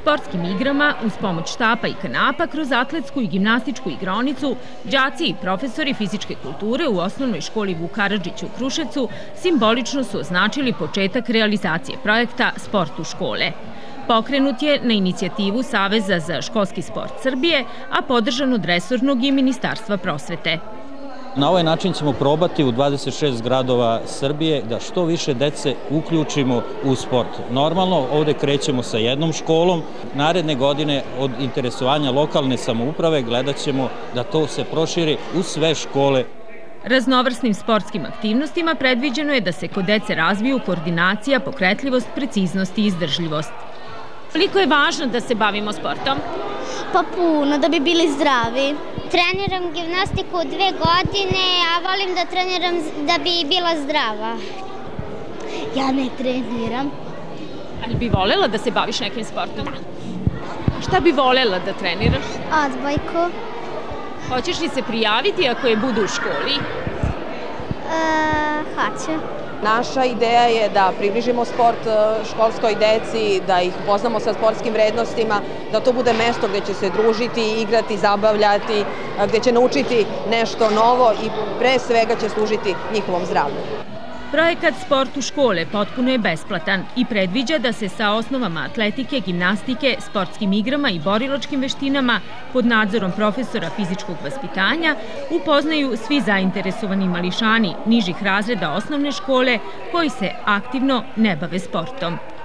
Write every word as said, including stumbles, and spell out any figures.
sportskim igrama uz pomoć štapa i kanapa kroz atletsku i gimnastičku igraonicu, đaci i profesori fizičke kulture u osnovnoj školi Vuk Karadžić u Kruševcu simbolično su označili početak realizacije projekta Sport u škole. Pokrenut je na inicijativu Saveza za školski sport Srbije, a podržan od resornog i Ministarstva prosvete. Na ovaj način ćemo probati u dvadeset šest gradova Srbije da što više dece uključimo u sport. Normalno, ovde krećemo sa jednom školom. Naredne godine od interesovanja lokalne samouprave gledat ćemo da to se proširi u sve škole. Raznovrsnim sportskim aktivnostima predviđeno je da se kod dece razviju koordinacija, pokretljivost, preciznost i izdržljivost. Koliko je važno da se bavimo sportom? Pa puno, da bi bili zdravi. Treniram gimnastiku dve godine, a volim da treniram da bi bila zdrava. Ja ne treniram. Ali bi volela da se baviš nekim sportom? Šta bi volela da treniraš? Odbojku. Hoćeš li se prijaviti ako je budu u školi? E, hoću. Naša ideja je da približimo sport školskoj deci, da ih upoznamo sa sportskim vrednostima, da to bude mesto gde će se družiti, igrati, zabavljati, gde će naučiti nešto novo i pre svega će služiti njihovom zdravlju. Projekat Sport u škole potpuno je besplatan i predviđa da se sa osnovama atletike, gimnastike, sportskim igrama i borilačkim veštinama pod nadzorom profesora fizičkog vaspitanja upoznaju svi zainteresovani mališani nižih razreda osnovne škole koji se aktivno ne bave sportom.